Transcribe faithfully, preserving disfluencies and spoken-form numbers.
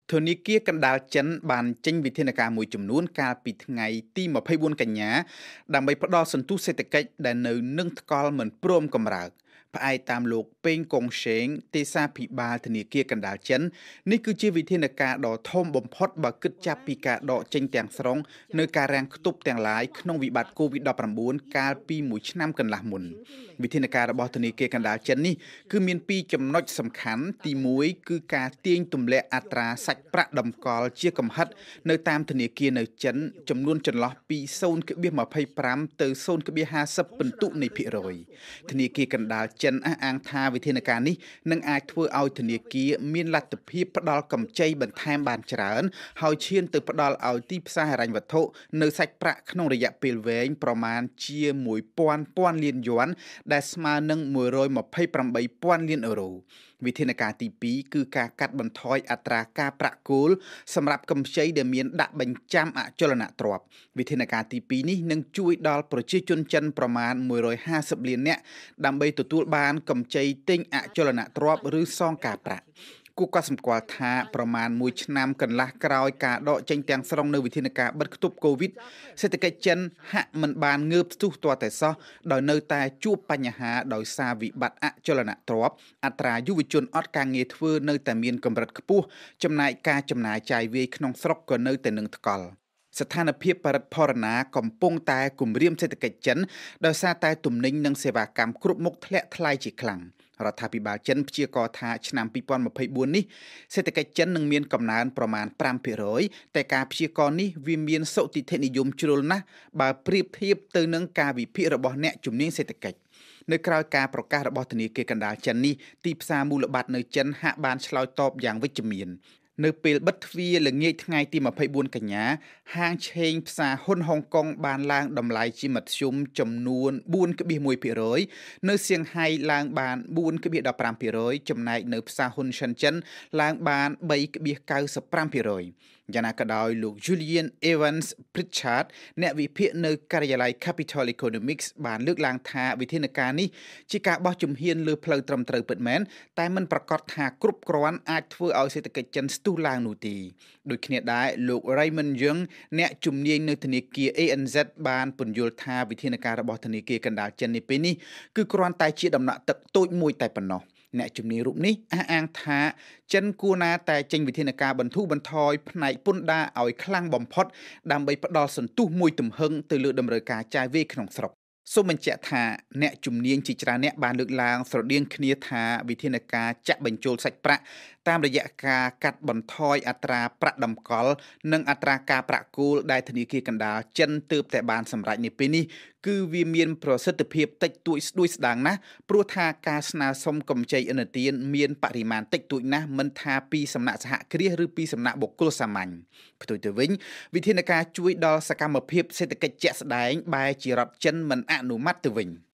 ធនាគារកណ្ដាលចិនបានចេញវិធានការមួយចំនួនកាលពីថ្ងៃទីម្ភៃបួនកញ្ញាដើម្បីផ្ដល់សន្ទុះសេដ្ឋកិច្ចដែលនៅនឹងថ្កល់មិនព្រមកម្រើកផ្អែកតាមលោកពេងកុងឆេងទេសាភិបាលធនាគារកណ្ដាលចិននេះគឺជាវិធានការដ៏ធំបំផុតបើគិតចាប់ពីការដកចេញទាំងស្រុងនៅការរាំងខ្ទប់ទាំងឡាយក្នុងវិបត្តិ កូវីដ ដប់ប្រាំបួន កាលពីមួយឆ្នាំកន្លះមុនវិធានការរបស់ធនាគារកណ្ដាលចិននេះគឺមានពីរចំណុចសំខាន់ទីមួយគឺការទាញទម្លាក់អត្រាសាច់ប្រាក់តម្កល់ជាកំហិតនៅតាមធនាគារនៅចិនចំនួនចន្លោះពី ศูนย์จุดยี่สิบห้า ទៅ ศูนย์จุดห้าสิบ ពិន្ទុនៃភាគរយធនាគារកណ្ដាលចិនអះអាងថាវិធានការនេះនឹងអាចធ្វើឲ្យធនាគារមានលទ្ធភាពផ្ដល់កម្ចីបន្ថែមបានច្រើនហើយឈានទៅផ្ដល់ឲ្យទីផ្សារហិរញ្ញវត្ថុនៅសាច់ប្រាក់ក្នុងរយៈពេលវែងប្រមាណជាមួយពាន់ពាន់លានយួនដែលស្មើនឹងមួយរយម្ភៃប្រាំបីពាន់លានអឺរ៉ូវិធានការទីពីរគឺការកាត់បន្ថយអត្រាការប្រាក់គោលសម្រាប់កម្ចីដែលមានដាក់បញ្ចាំអចលនទ្រព្យវិធានការទីពីរនេះនឹងជួយដល់ប្រជាជនចិនប្រមាណមួយរយห้าสิบលាននាក់ដើម្បីទទួលបានកម្ចីទិញអចលនទ្រព្យឬសងការប្រាក់គូក៏សម្គាល់ថាប្រមាណមួយឆ្នាំកន្លះក្រោយការដកចេញទាំងស្រុងនៅវិធានការបិទគប់កូវីដសេដ្ឋកិច្ចចិនហាក់មិនបានងើបស្ទុះទាល់តែសោះដោយនៅតែជួបបញ្ហាដោយសារវិបត្តិអចលនទ្រព្យអត្រាយុវជនអត់ការងារធ្វើនៅតែមានកម្រិតខ្ពស់ចំណែកការចំណាយចាយវាយក្នុងស្រុកក៏នៅតែនឹងថ្កល់ស្ថានភាពបរិបទរណាកំពុងតែគំរាមសេដ្ឋកិច្ចចិនដោយសារតែទំនិញនិងសេវាកម្មគ្រប់មុខធ្លាក់ថ្លៃជាខ្លាំងរដ្ឋាភិបាលចិនព្យាករណ៍ថាឆ្នាំពីរពាន់ម្ភៃបួននេះសេដ្ឋកិច្ចចិននឹងមានកំណើនប្រមាណប្រាំភាគរយតែការព្យាករណ៍នេះវាមានសុទិដ្ឋិនិយមជ្រុលណាស់បើប្រៀបធៀបទៅនឹងការវិភាគរបស់អ្នកជំនាញសេដ្ឋកិច្ចនៅក្រៅការប្រកាសរបស់ធនាគារកណ្ដាលចិននេះទីផ្សារមូលបត្រនៅចិនហាក់បានឆ្លើយតបយ៉ាងវិជ្ជមាននៅពេលបិទទ្វារល្ងាចថ្ងៃទីម្ភៃបួនកញ្ញាហាងឆេងផ្សារហ៊ុនហុងកុងបានឡើងតម្លៃជាមធ្យមចំនួនបួនจุดមួយភាគរយនៅសៀងហៃឡើងបានបួនจุดដប់ប្រាំភាគរយចំណែកនៅផ្សារហ៊ុនសិនចិនឡើងបានបីจุดเก้าสิบห้าភាគរយយ៉ាងណាក៏ដោយលោក Julian Evans Pritchard អ្នកវិភាគនៅការិយាល័យ Capital Economics បានលើកឡើងថាវិធានការនេះជាការបោះជំហានលើផ្លូវត្រឹមត្រូវពិតមែនតែមិនប្រកាសថាគ្រប់គ្រាន់អាចធ្វើឲ្យសេដ្ឋកិច្ចចិនស្ទុះឡើងនោះទេដូចគ្នាដែរលោក Raymond Young អ្នកជំនាញនៅធនាគារ A N Z បានពន្យល់ថាវិធានការរបស់ធនាគារកណ្ដាលចិននេះពេលនេះគឺគ្រាន់តែជាដំណាក់ទឹកតូចមួយតែប៉ុណ្ណោះអ្នកជំនាញរូបនេះអះអាងថាចិនគួរណាតែចេញវិធានការបន្ធូរបន្ថយផ្នែកពន្ធដារឲ្យខ្លាំងបំផុតដើម្បីផ្ដល់សន្ទុះមួយទំហឹងទៅលើតម្រូវការចាយវាយក្នុងស្រុកសូមបញ្ជាក់ថាអ្នកជំនាញជាច្រើនអ្នកបានលើកឡើងស្រដៀងគ្នាថាវិធានការចាក់បញ្ចូលសាច់ប្រាក់តាមរយៈការកាត់បន្ថយអត្រាប្រាក់តម្កល់និងអត្រាការប្រាក់គោលដែលធនាគារកណ្ដាលចិនទើបតែបានសម្រេចនាពេលនេះគឺវាមានប្រសិទ្ធភាពតិចតួចស្ដួយស្ដាងណាស់ព្រោះថាការស្នើសុំកម្ចីឥណទានមានបរិមាណតិចតួចណាស់មិនថាពីសំណាក់សហគ្រាសឬពីសំណាក់បុគ្គលសាមញ្ញផ្ទុយទៅវិញវិធានការជួយដល់សកម្មភាពសេដ្ឋកិច្ចជាក់ស្ដែងបែរជារដ្ឋចិនមិនអនុម័តទៅវិញ